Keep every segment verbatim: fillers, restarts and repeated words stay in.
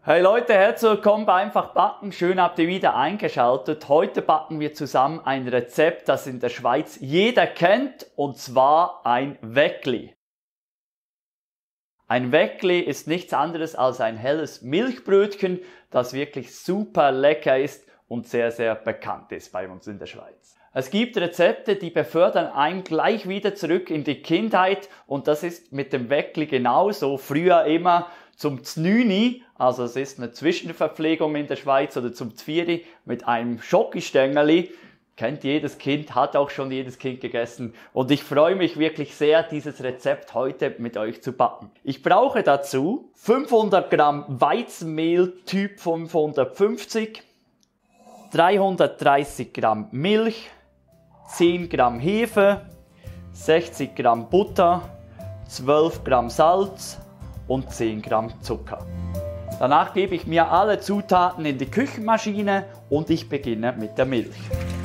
Hey Leute, herzlich willkommen bei Einfach Backen. Schön habt ihr wieder eingeschaltet. Heute backen wir zusammen ein Rezept, das in der Schweiz jeder kennt, und zwar ein Weckli. Ein Weckli ist nichts anderes als ein helles Milchbrötchen, das wirklich super lecker ist und sehr, sehr bekannt ist bei uns in der Schweiz. Es gibt Rezepte, die befördern einen gleich wieder zurück in die Kindheit, und das ist mit dem Weckli genauso. Früher immer zum Znüni, also es ist eine Zwischenverpflegung in der Schweiz, oder zum Zvieri mit einem Schokistängeli. Kennt jedes Kind, hat auch schon jedes Kind gegessen, und ich freue mich wirklich sehr, dieses Rezept heute mit euch zu backen. Ich brauche dazu fünfhundert Gramm Weizenmehl Typ fünfhundertfünfzig, dreihundertdreißig Gramm Milch, zehn Gramm Hefe, sechzig Gramm Butter, zwölf Gramm Salz und zehn Gramm Zucker. Danach gebe ich mir alle Zutaten in die Küchenmaschine und ich beginne mit der Milch.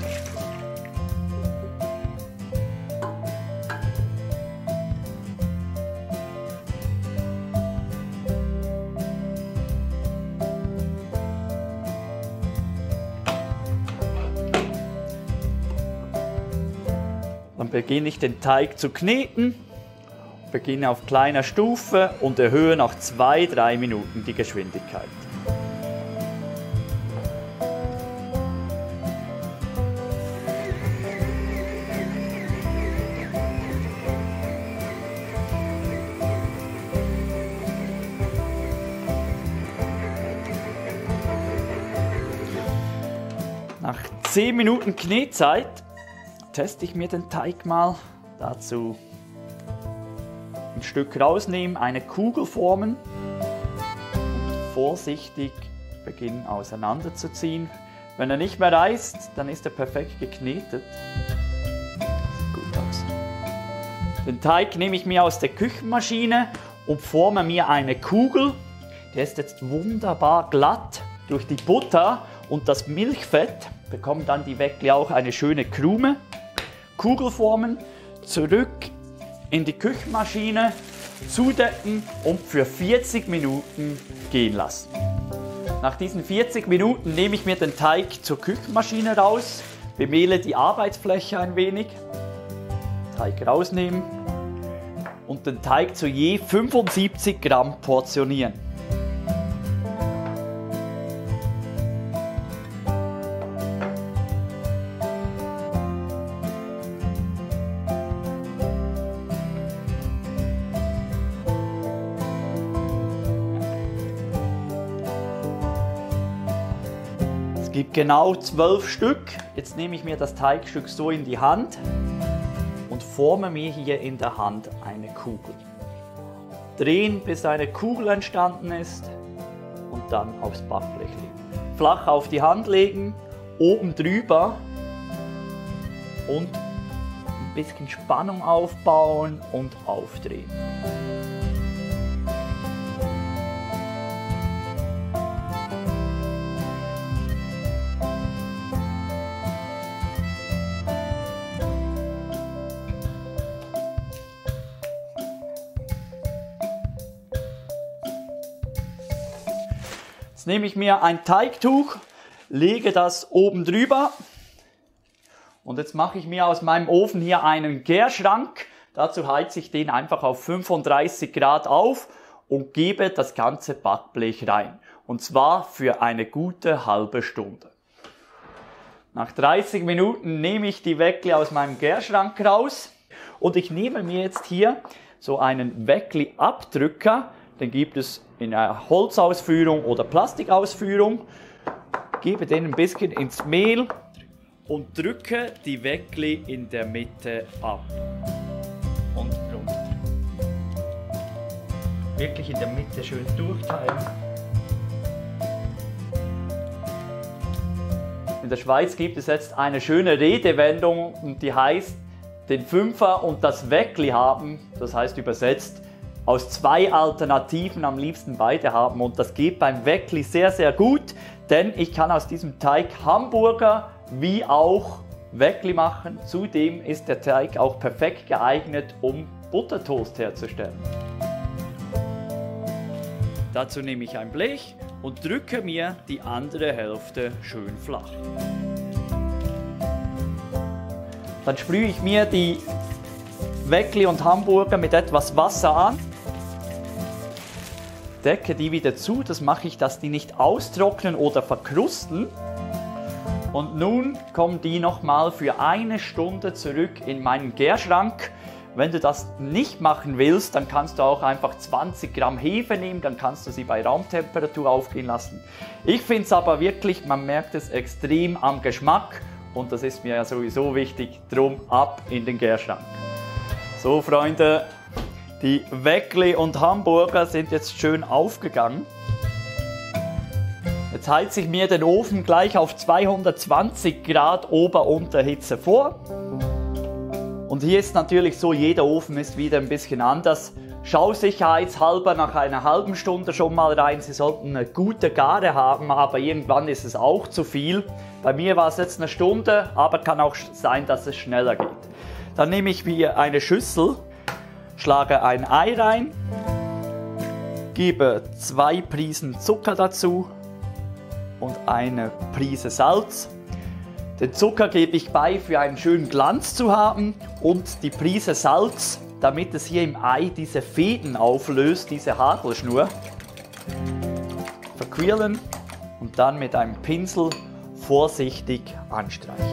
Dann beginne ich den Teig zu kneten. Beginne auf kleiner Stufe und erhöhe nach zwei bis drei Minuten die Geschwindigkeit. Nach zehn Minuten Knetzeit teste ich mir den Teig mal. Dazu ein Stück rausnehmen, eine Kugel formen und vorsichtig beginnen auseinanderzuziehen. Wenn er nicht mehr reißt, dann ist er perfekt geknetet. Sieht gut aus. Den Teig nehme ich mir aus der Küchenmaschine und forme mir eine Kugel. Der ist jetzt wunderbar glatt. Durch die Butter und das Milchfett bekommen dann die Weckli auch eine schöne Krume. Kugel formen, zurück in die Küchenmaschine, zudecken und für vierzig Minuten gehen lassen. Nach diesen vierzig Minuten nehme ich mir den Teig zur Küchenmaschine raus, bemehle die Arbeitsfläche ein wenig, Teig rausnehmen und den Teig zu je fünfundsiebzig Gramm portionieren. Es gibt genau zwölf Stück. Jetzt nehme ich mir das Teigstück so in die Hand und forme mir hier in der Hand eine Kugel. Drehen, bis eine Kugel entstanden ist, und dann aufs Backblech legen. Flach auf die Hand legen, oben drüber und ein bisschen Spannung aufbauen und aufdrehen. Jetzt nehme ich mir ein Teigtuch, lege das oben drüber, und jetzt mache ich mir aus meinem Ofen hier einen Gärschrank. Dazu heize ich den einfach auf fünfunddreißig Grad auf und gebe das ganze Backblech rein. Und zwar für eine gute halbe Stunde. Nach dreißig Minuten nehme ich die Weckli aus meinem Gärschrank raus und ich nehme mir jetzt hier so einen Weckli-Abdrücker. Den gibt es in einer Holzausführung oder Plastikausführung. Gebe den ein bisschen ins Mehl und drücke die Weckli in der Mitte ab und runter. Wirklich in der Mitte schön durchteilen. In der Schweiz gibt es jetzt eine schöne Redewendung, und die heißt, den Fünfer und das Weckli haben. Das heißt übersetzt, aus zwei Alternativen am liebsten beide haben, und das geht beim Weckli sehr, sehr gut, denn ich kann aus diesem Teig Hamburger wie auch Weckli machen. Zudem ist der Teig auch perfekt geeignet, um Buttertoast herzustellen. Dazu nehme ich ein Blech und drücke mir die andere Hälfte schön flach. Dann sprühe ich mir die Weckli und Hamburger mit etwas Wasser an. Decke die wieder zu, das mache ich, dass die nicht austrocknen oder verkrusten. Und nun kommen die nochmal für eine Stunde zurück in meinen Gärschrank. Wenn du das nicht machen willst, dann kannst du auch einfach zwanzig Gramm Hefe nehmen, dann kannst du sie bei Raumtemperatur aufgehen lassen. Ich finde es aber wirklich, man merkt es extrem am Geschmack und das ist mir ja sowieso wichtig, drum ab in den Gärschrank. So Freunde, die Weckli und Hamburger sind jetzt schön aufgegangen. Jetzt heize ich mir den Ofen gleich auf zweihundertzwanzig Grad Ober-Unterhitze vor. Und hier ist natürlich so, jeder Ofen ist wieder ein bisschen anders. Schau sicherheitshalber nach einer halben Stunde schon mal rein. Sie sollten eine gute Gare haben, aber irgendwann ist es auch zu viel. Bei mir war es jetzt eine Stunde, aber kann auch sein, dass es schneller geht. Dann nehme ich hier eine Schüssel, schlage ein Ei rein, gebe zwei Prisen Zucker dazu und eine Prise Salz. Den Zucker gebe ich bei, für einen schönen Glanz zu haben, und die Prise Salz, damit es hier im Ei diese Fäden auflöst, diese Hagelschnur. Verquirlen und dann mit einem Pinsel vorsichtig anstreichen.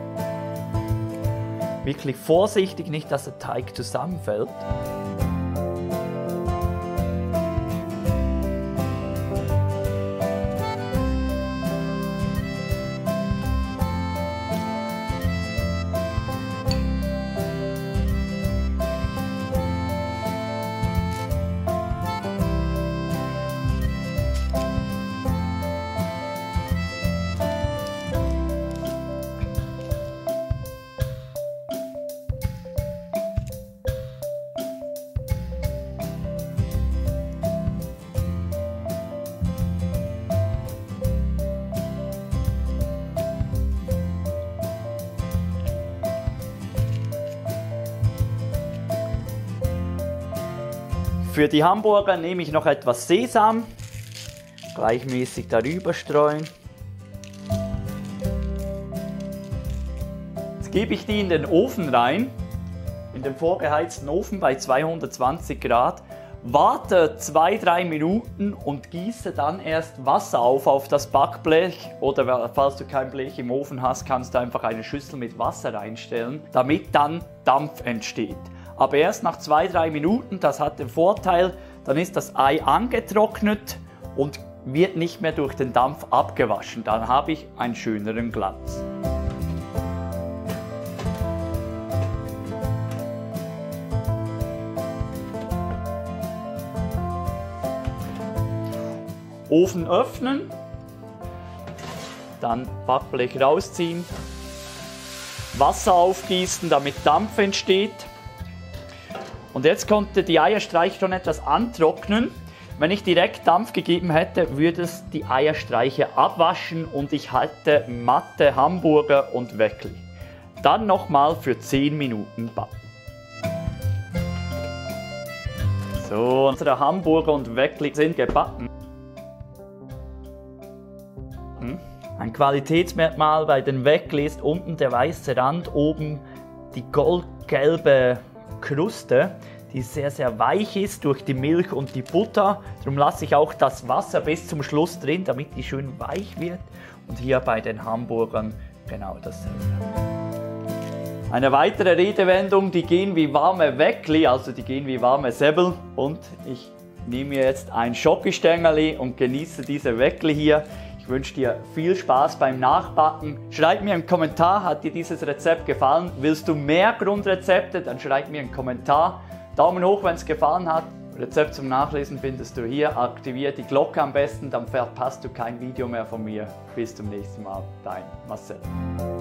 Wirklich vorsichtig, nicht dass der Teig zusammenfällt. Für die Hamburger nehme ich noch etwas Sesam, gleichmäßig darüber streuen. Jetzt gebe ich die in den Ofen rein, in den vorgeheizten Ofen bei zweihundertzwanzig Grad, warte zwei bis drei Minuten und gieße dann erst Wasser auf auf das Backblech, oder falls du kein Blech im Ofen hast, kannst du einfach eine Schüssel mit Wasser reinstellen, damit dann Dampf entsteht. Aber erst nach zwei bis drei Minuten, das hat den Vorteil, dann ist das Ei angetrocknet und wird nicht mehr durch den Dampf abgewaschen. Dann habe ich einen schöneren Glanz. Ofen öffnen, dann Backblech rausziehen, Wasser aufgießen, damit Dampf entsteht. Und jetzt konnte die Eierstreiche schon etwas antrocknen. Wenn ich direkt Dampf gegeben hätte, würde es die Eierstreiche abwaschen und ich hätte matte Hamburger und Weckli. Dann nochmal für zehn Minuten backen. So, unsere Hamburger und Weckli sind gebacken. Ein Qualitätsmerkmal bei den Weckli ist unten der weiße Rand, oben die goldgelbe Kruste, die sehr, sehr weich ist durch die Milch und die Butter. Darum lasse ich auch das Wasser bis zum Schluss drin, damit die schön weich wird. Und hier bei den Hamburgern genau dasselbe. Eine weitere Redewendung, die gehen wie warme Weckli, also die gehen wie warme Säbel. Und ich nehme mir jetzt ein Schokistängeli und genieße diese Weckli hier. Ich wünsche dir viel Spaß beim Nachbacken. Schreib mir einen Kommentar, hat dir dieses Rezept gefallen? Willst du mehr Grundrezepte? Dann schreib mir einen Kommentar. Daumen hoch, wenn es gefallen hat. Rezept zum Nachlesen findest du hier. Aktiviere die Glocke am besten, dann verpasst du kein Video mehr von mir. Bis zum nächsten Mal, dein Marcel.